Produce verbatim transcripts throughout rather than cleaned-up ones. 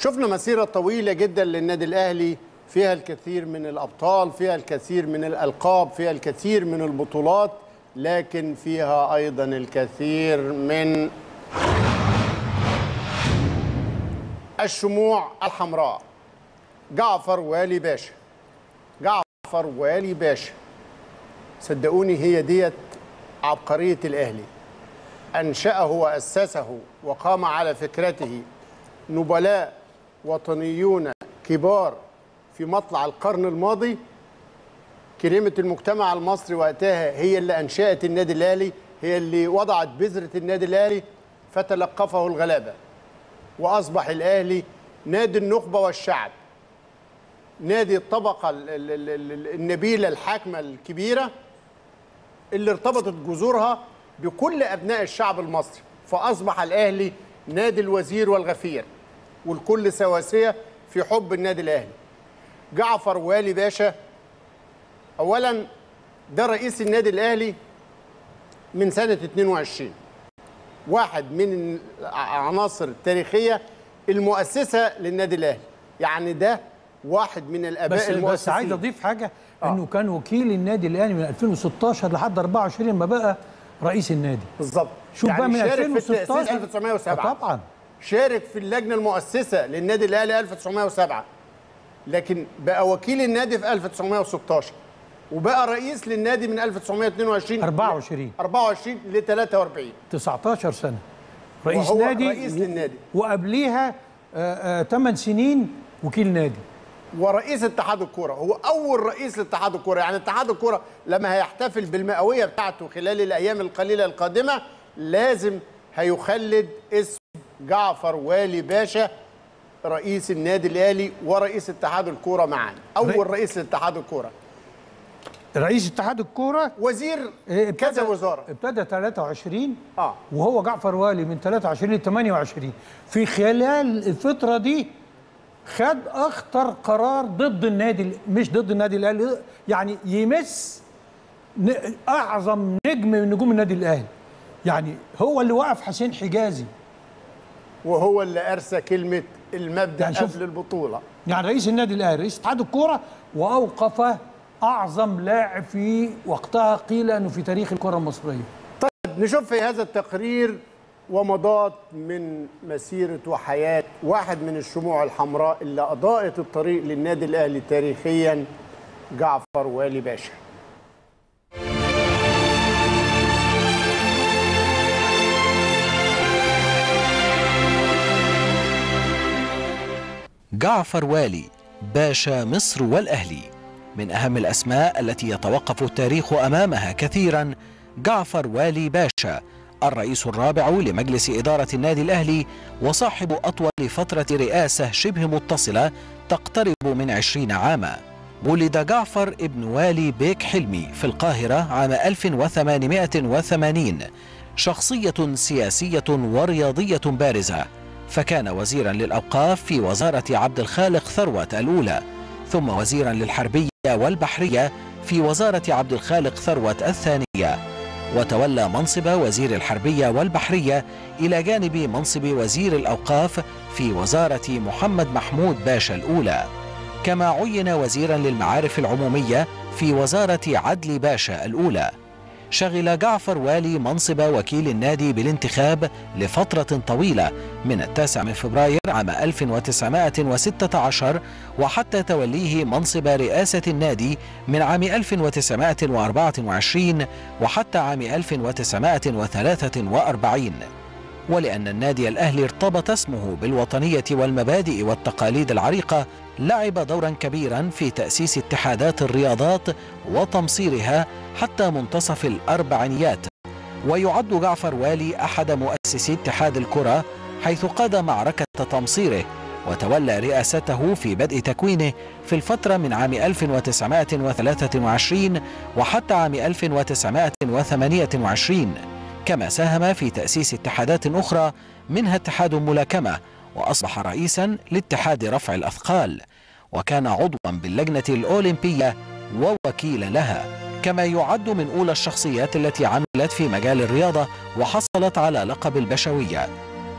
شفنا مسيرة طويلة جدا للنادي الأهلي، فيها الكثير من الأبطال، فيها الكثير من الألقاب، فيها الكثير من البطولات، لكن فيها أيضا الكثير من الشموع الحمراء. جعفر والي باشا، جعفر والي باشا، صدقوني هي ديت عبقرية الأهلي. أنشأه وأسسه وقام على فكرته نبلاء وطنيون كبار في مطلع القرن الماضي. كريمة المجتمع المصري وقتها هي اللي أنشأت النادي الأهلي، هي اللي وضعت بذرة النادي الأهلي، فتلقفه الغلابة وأصبح الأهلي نادي النخبة والشعب، نادي الطبقة النبيلة الحاكمة الكبيرة اللي ارتبطت جذورها بكل أبناء الشعب المصري، فأصبح الأهلي نادي الوزير والغفير والكل سواسية في حب النادي الأهلي. جعفر والي باشا أولا ده رئيس النادي الأهلي من سنة اتنين وعشرين، واحد من العناصر التاريخية المؤسسة للنادي الأهلي، يعني ده واحد من الآباء بس المؤسسين. بس عايز أضيف حاجة، آه. إنه كان وكيل النادي الأهلي من ألفين وستاشر لحد أربعة وعشرين ما بقى رئيس النادي. بالظبط. شوف يعني بقى من شارك ألفين وستاشر في التأسيس ألف وتسعمائة وسبعة، طبعا شارك في اللجنة المؤسسة للنادي الأهلي ألف وتسعمائة وسبعة، لكن بقى وكيل النادي في ألف وتسعمائة وستاشر، وبقى رئيس للنادي من ألف وتسعمائة واثنين وعشرين أربعة وعشرين أربعة وعشرين ل ثلاثة وأربعين، تسعتاشر سنة رئيس وهو نادي رئيس للنادي، وقبليها ثمان سنين وكيل نادي ورئيس اتحاد الكرة. هو أول رئيس لاتحاد الكرة، يعني اتحاد الكرة لما هيحتفل بالمئوية بتاعته خلال الأيام القليلة القادمة لازم هيخلد اسم جعفر والي باشا رئيس النادي الأهلي ورئيس اتحاد الكرة معا. أول رئيس لاتحاد الكرة، رئيس اتحاد الكرة، وزير كذا وزارة. ابتدى ثلاثة وعشرين اه وهو جعفر والي من ثلاثة وعشرين ل ثمانية وعشرين. في خلال الفترة دي خد اخطر قرار ضد النادي، مش ضد النادي الاهلي، يعني يمس اعظم نجم من نجوم النادي الاهلي. يعني هو اللي وقف حسين حجازي، وهو اللي ارسى كلمه المبدا يعني قبل البطوله. يعني رئيس النادي الاهلي رئيس اتحاد الكوره، واوقف اعظم لاعب في وقتها قيل انه في تاريخ الكره المصريه. طيب نشوف في هذا التقرير ومضات من مسيرة وحياة واحد من الشموع الحمراء اللي أضاءت الطريق للنادي الأهلي تاريخيا، جعفر والي باشا. جعفر والي باشا مصر والأهلي من أهم الأسماء التي يتوقف التاريخ أمامها كثيرا. جعفر والي باشا الرئيس الرابع لمجلس إدارة النادي الأهلي وصاحب أطول فترة رئاسة شبه متصلة تقترب من عشرين عاما. ولد جعفر ابن والي بيك حلمي في القاهرة عام ألف وثمانمائة وثمانين، شخصية سياسية ورياضية بارزة، فكان وزيرا للأوقاف في وزارة عبد الخالق ثروت الأولى، ثم وزيرا للحربية والبحرية في وزارة عبد الخالق ثروت الثانية، وتولى منصب وزير الحربية والبحرية إلى جانب منصب وزير الأوقاف في وزارة محمد محمود باشا الأولى، كما عين وزيرا للمعارف العمومية في وزارة عدلي باشا الأولى. شغل جعفر والي منصب وكيل النادي بالانتخاب لفترة طويلة من التاسع من فبراير عام ألف وتسعمائة وستة عشر وحتى توليه منصب رئاسة النادي من عام ألف وتسعمائة وأربعة وعشرين وحتى عام ألف وتسعمائة وثلاثة وأربعين. ولأن النادي الأهلي ارتبط اسمه بالوطنية والمبادئ والتقاليد العريقة، لعب دورا كبيرا في تأسيس اتحادات الرياضات وتمصيرها حتى منتصف الأربعينيات. ويعد جعفر والي أحد مؤسسي اتحاد الكرة، حيث قاد معركة تمصيره وتولى رئاسته في بدء تكوينه في الفترة من عام ألف وتسعمائة وثلاثة وعشرين وحتى عام ألف وتسعمائة وثمانية وعشرين، كما ساهم في تأسيس اتحادات أخرى منها اتحاد الملاكمة، وأصبح رئيسا لاتحاد رفع الأثقال، وكان عضوا باللجنة الأولمبية ووكيلا لها، كما يعد من أولى الشخصيات التي عملت في مجال الرياضة وحصلت على لقب البشوية.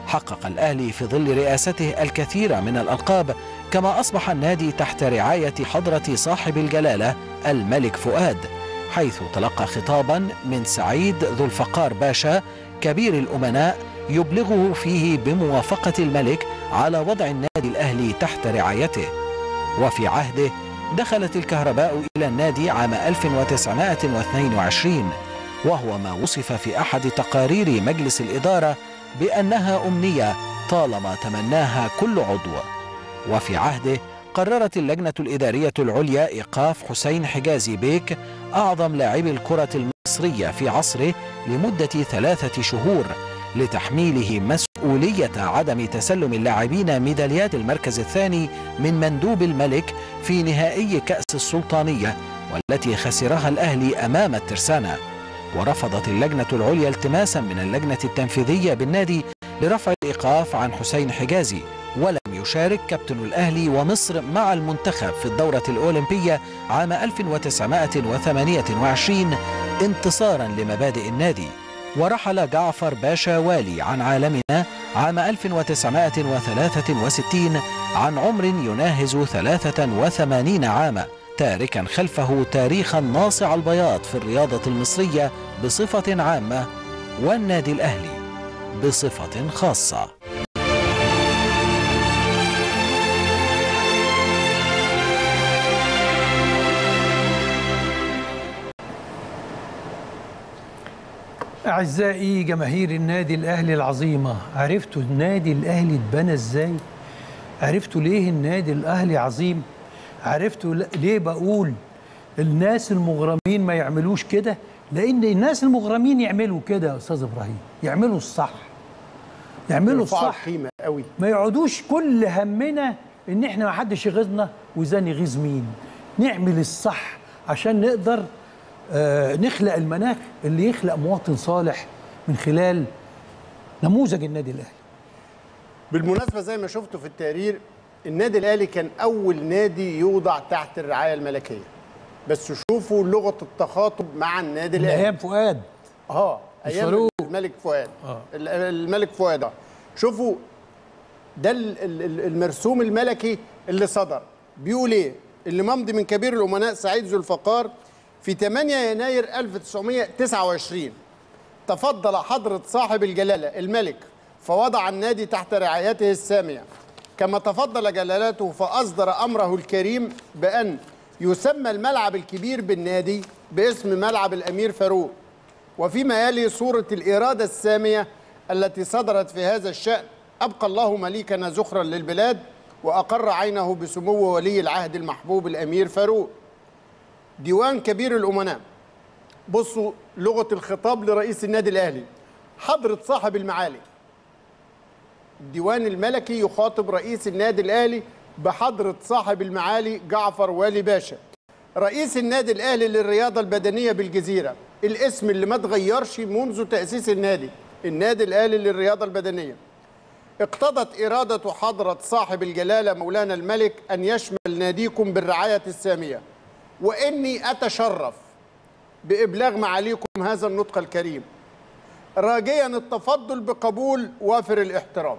حقق الأهلي في ظل رئاسته الكثير من الألقاب، كما أصبح النادي تحت رعاية حضرة صاحب الجلالة الملك فؤاد، حيث تلقى خطابا من سعيد ذو الفقار باشا كبير الأمناء يبلغه فيه بموافقة الملك على وضع النادي الأهلي تحت رعايته. وفي عهده دخلت الكهرباء إلى النادي عام ألف وتسعمائة واثنين وعشرين، وهو ما وصف في أحد تقارير مجلس الإدارة بأنها أمنية طالما تمناها كل عضو. وفي عهده قررت اللجنة الإدارية العليا إيقاف حسين حجازي بيك أعظم لاعبي الكرة المصرية في عصره لمدة ثلاثة شهور لتحميله مسؤولية عدم تسلم اللاعبين ميداليات المركز الثاني من مندوب الملك في نهائي كأس السلطانية والتي خسرها الأهلي أمام الترسانة. ورفضت اللجنة العليا التماسا من اللجنة التنفيذية بالنادي لرفع الإيقاف عن حسين حجازي، ولم يشارك كابتن الأهلي ومصر مع المنتخب في الدورة الأولمبية عام ألف وتسعمائة وثمانية وعشرين انتصارا لمبادئ النادي. ورحل جعفر باشا والي عن عالمنا عام ألف وتسعمائة وثلاثة وستين عن عمر يناهز ثلاثة وثمانين عاما، تاركا خلفه تاريخا ناصع البياض في الرياضة المصرية بصفة عامة والنادي الأهلي بصفة خاصة. أعزائي جماهير النادي الأهلي العظيمة، عرفتوا النادي الأهلي اتبنى إزاي؟ عرفتوا ليه النادي الأهلي عظيم؟ عرفتوا ليه بقول الناس المغرمين ما يعملوش كده؟ لأن الناس المغرمين يعملوا كده يا أستاذ إبراهيم، يعملوا الصح، يعملوا الصح، قيمة قوي، ما يقعدوش كل همنا إن إحنا ما حدش يغيظنا وإذا يغيظ مين. نعمل الصح عشان نقدر آه نخلق المناخ اللي يخلق مواطن صالح من خلال نموذج النادي الأهلي. بالمناسبة زي ما شفتوا في التقرير، النادي الأهلي كان أول نادي يوضع تحت الرعاية الملكية، بس شوفوا لغة التخاطب مع النادي الأهلي أيام فؤاد، اه أيام فاروق. الملك فؤاد آه. الملك فؤاد اه شوفوا ده المرسوم الملكي اللي صدر، بيقول إيه؟ اللي ممضي من كبير الأمناء سعيد ذو الفقار في ثمانية يناير ألف وتسعمائة وتسعة وعشرين. تفضل حضرة صاحب الجلالة الملك فوضع النادي تحت رعايته السامية، كما تفضل جلالته فأصدر أمره الكريم بأن يسمى الملعب الكبير بالنادي باسم ملعب الأمير فاروق. وفيما يلي صورة الإرادة السامية التي صدرت في هذا الشأن. أبقى الله مليكنا زخرا للبلاد وأقر عينه بسمو ولي العهد المحبوب الأمير فاروق. ديوان كبير الأمناء. بصوا لغة الخطاب لرئيس النادي الأهلي: حضرة صاحب المعالي. الديوان الملكي يخاطب رئيس النادي الأهلي بحضرة صاحب المعالي جعفر والي باشا، رئيس النادي الأهلي للرياضة البدنية بالجزيرة، الاسم اللي ما اتغيرش منذ تأسيس النادي، النادي الأهلي للرياضة البدنية. اقتضت إرادة حضرة صاحب الجلالة مولانا الملك أن يشمل ناديكم بالرعاية السامية، وإني أتشرف بإبلاغ معاليكم هذا النطق الكريم، راجيا التفضل بقبول وافر الاحترام.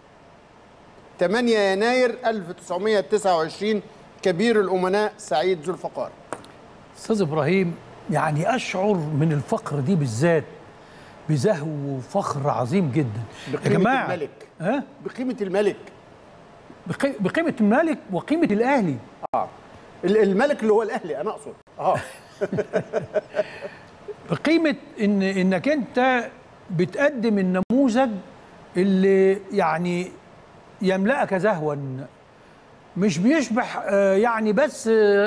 ثمانية يناير ألف وتسعمائة وتسعة وعشرين، كبير الأمناء سعيد ذو الفقار. أستاذ إبراهيم، يعني أشعر من الفقرة دي بالذات بزهو وفخر عظيم جدا. بقيمة يا جماعة الملك. ها؟ بقيمة الملك، بقي... بقيمة الملك وقيمة الأهلي. اه الملك اللي هو الأهلي أنا أقصد اه بقيمة إن إنك أنت بتقدم النموذج اللي يعني يملأك زهوا، مش بيشبح يعني بس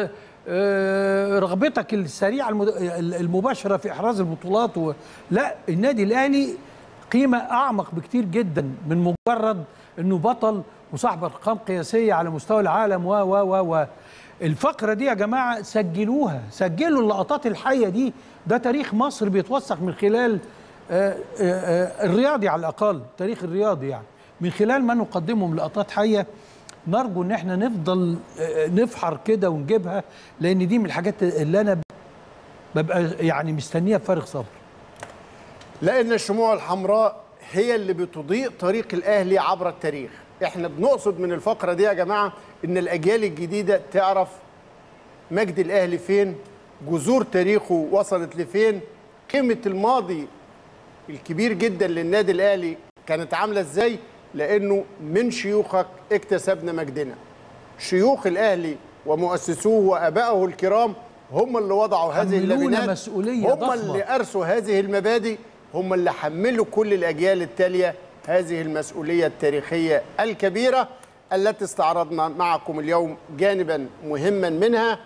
رغبتك السريعة المباشرة في إحراز البطولات و... لا، النادي الأهلي قيمة أعمق بكتير جدا من مجرد إنه بطل وصاحب أرقام قياسية على مستوى العالم و و و و الفقرة دي يا جماعة سجلوها، سجلوا اللقطات الحية دي. ده تاريخ مصر بيتوثق من خلال آآ آآ الرياضي، على الأقل تاريخ الرياضي، يعني من خلال ما نقدمه من لقطات حية. نرجو ان احنا نفضل نفحر كده ونجيبها، لان دي من الحاجات اللي انا ببقى يعني مستنيها بفارغ صبر. لأن الشموع الحمراء هي اللي بتضيء طريق الأهلي عبر التاريخ. احنا بنقصد من الفقرة دي يا جماعة ان الأجيال الجديدة تعرف مجد الأهلي فين، جذور تاريخه وصلت لفين، قيمة الماضي الكبير جدا للنادي الأهلي كانت عاملة ازاي، لأنه من شيوخك اكتسبنا مجدنا. شيوخ الأهلي ومؤسسوه وأبائه الكرام هم اللي وضعوا هذه اللبنات، مسؤولية هم ضخمة. اللي أرسوا هذه المبادئ، هم اللي حملوا كل الأجيال التالية هذه المسؤولية التاريخية الكبيرة التي استعرضنا معكم اليوم جانبا مهما منها.